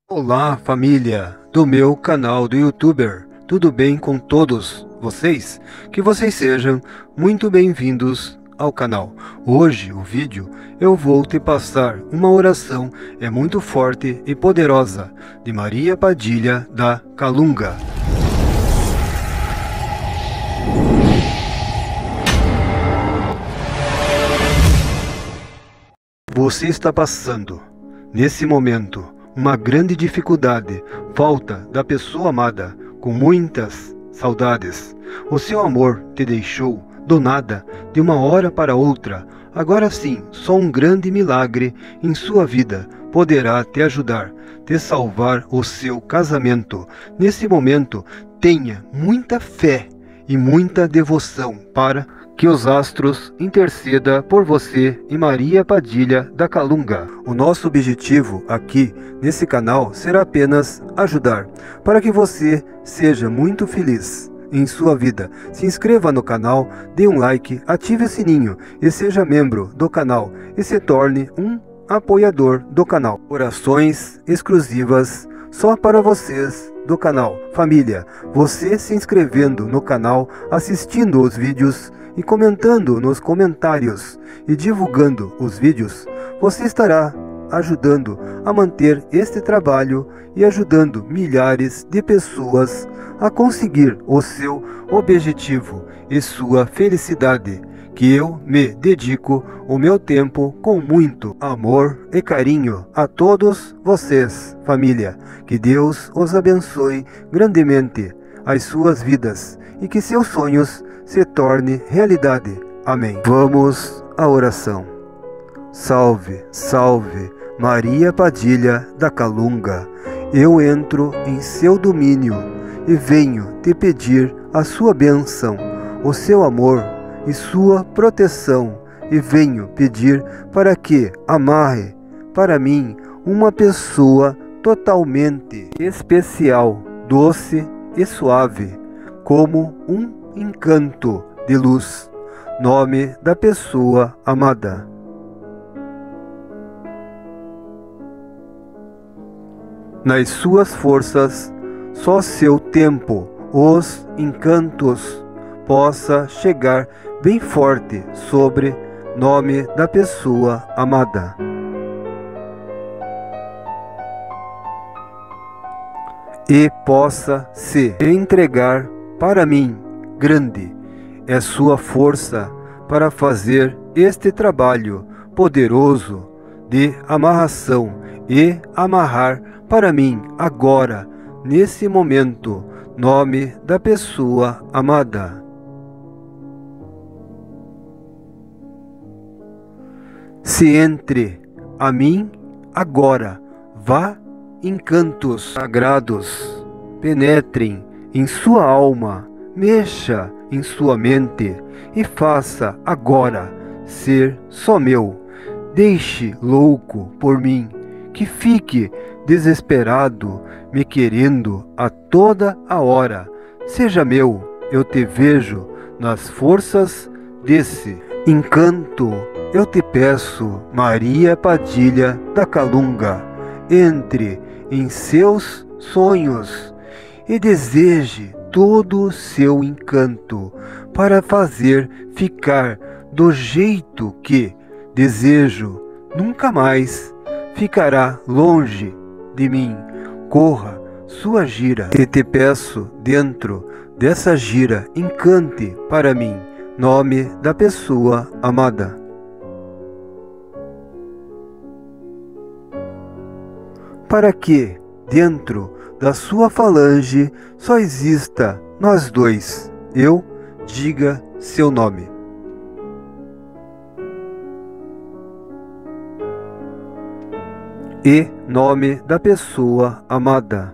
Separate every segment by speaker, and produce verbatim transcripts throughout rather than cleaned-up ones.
Speaker 1: Olá, família do meu canal do YouTuber, tudo bem com todos vocês? Que vocês sejam muito bem-vindos ao canal. Hoje o vídeo eu vou te passar uma oração é muito forte e poderosa de Maria Padilha da Calunga. Você está passando nesse momento uma grande dificuldade, falta da pessoa amada, com muitas saudades. O seu amor te deixou do nada, de uma hora para outra. Agora sim, só um grande milagre em sua vida poderá te ajudar, te salvar o seu casamento. Nesse momento, tenha muita fé e muita devoção para que os astros interceda por você e Maria Padilha da Calunga. O nosso objetivo aqui nesse canal será apenas ajudar, para que você seja muito feliz em sua vida. Se inscreva no canal, dê um like, ative o sininho e seja membro do canal e se torne um apoiador do canal. Orações exclusivas só para vocês do canal. Família, você se inscrevendo no canal, assistindo os vídeos e comentando nos comentários e divulgando os vídeos, você estará ajudando a manter este trabalho e ajudando milhares de pessoas a conseguir o seu objetivo e sua felicidade, que eu me dedico o meu tempo com muito amor e carinho a todos vocês, família. Que Deus os abençoe grandemente as suas vidas e que seus sonhos se tornem realidade. Amém. Vamos à oração. Salve, salve, Maria Padilha da Calunga. Eu entro em seu domínio e venho te pedir a sua bênção, o seu amor e sua proteção, e venho pedir para que amarre para mim uma pessoa totalmente especial, doce e suave, como um encanto de luz. Nome da pessoa amada. Nas suas forças, só seu tempo, os encantos possa chegar bem forte sobre nome da pessoa amada. E possa se entregar para mim. Grande é sua força para fazer este trabalho poderoso de amarração e amarrar para mim agora, nesse momento, nome da pessoa amada. Se entre a mim agora, vá encantos sagrados, penetrem em sua alma, mexa em sua mente e faça agora ser só meu. Deixe louco por mim, que fique desesperado, me querendo a toda a hora. Seja meu, eu te vejo nas forças desse encanto. Eu te peço, Maria Padilha da Calunga, entre em seus sonhos e deseje todo o seu encanto para fazer ficar do jeito que desejo. Nunca mais ficará longe de mim. Corra sua gira e te peço dentro dessa gira, encante para mim nome da pessoa amada. Para que dentro da sua falange só exista nós dois, eu diga seu nome. E nome da pessoa amada.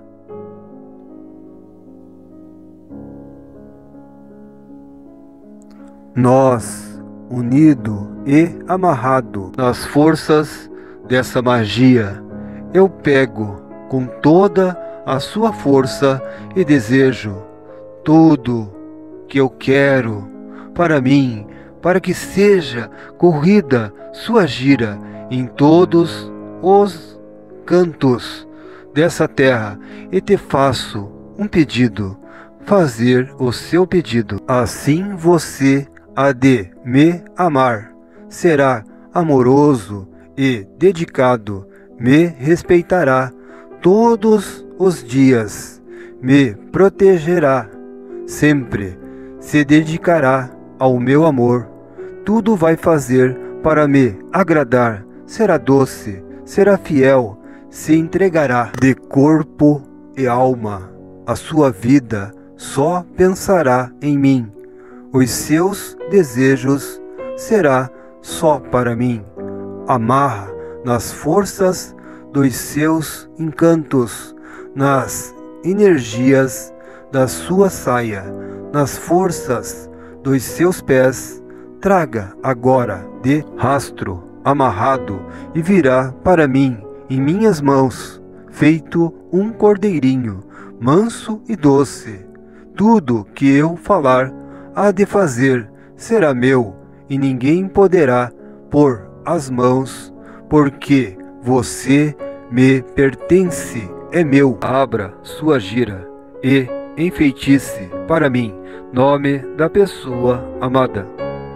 Speaker 1: Nós, unido e amarrado nas forças dessa magia, eu pego com toda a sua força e desejo tudo que eu quero para mim, para que seja corrida sua gira em todos os cantos dessa terra e te faço um pedido, fazer o seu pedido. Assim você há de me amar, será amoroso e dedicado, me respeitará todos os dias, me protegerá sempre, se dedicará ao meu amor, tudo vai fazer para me agradar, será doce, será fiel, se entregará de corpo e alma, a sua vida só pensará em mim, os seus desejos será só para mim, amarra nas forças dos seus encantos, nas energias da sua saia, nas forças dos seus pés, traga agora de rastro amarrado e virá para mim em minhas mãos, feito um cordeirinho, manso e doce. Tudo que eu falar há de fazer será meu, e ninguém poderá pôr as mãos, porque você me pertence, é meu. Abra sua gira e enfeitice para mim, nome da pessoa amada.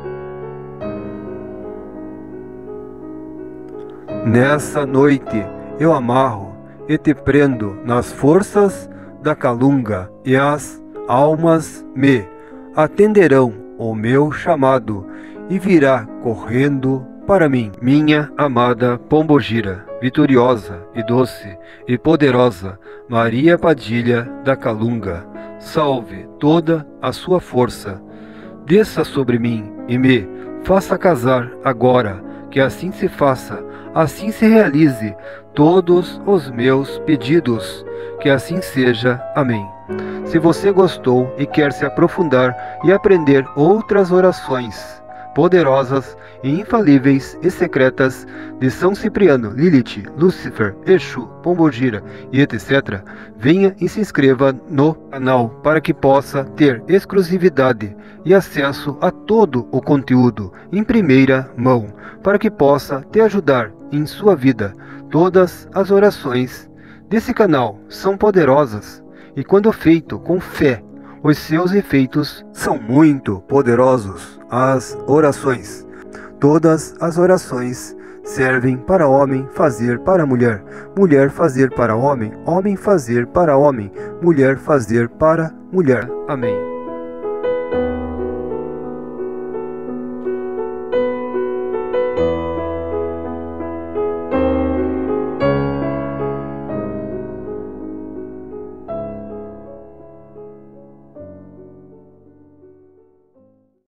Speaker 1: Nessa noite eu amarro e te prendo nas forças da calunga, e as almas me atenderão o meu chamado e virá correndo para mim, minha amada Pombogira, vitoriosa e doce e poderosa Maria Padilha da Calunga, salve toda a sua força, desça sobre mim e me faça casar agora, que assim se faça, assim se realize todos os meus pedidos, que assim seja. Amém. Se você gostou e quer se aprofundar e aprender outras orações poderosas e infalíveis e secretas de São Cipriano, Lilith, Lúcifer, Exu, Pombogira e etcétera, venha e se inscreva no canal para que possa ter exclusividade e acesso a todo o conteúdo em primeira mão, para que possa te ajudar em sua vida. Todas as orações desse canal são poderosas e, quando feito com fé, os seus efeitos são muito poderosos. As orações, todas as orações servem para homem fazer para mulher, mulher fazer para homem, homem fazer para homem, mulher fazer para mulher. Amém.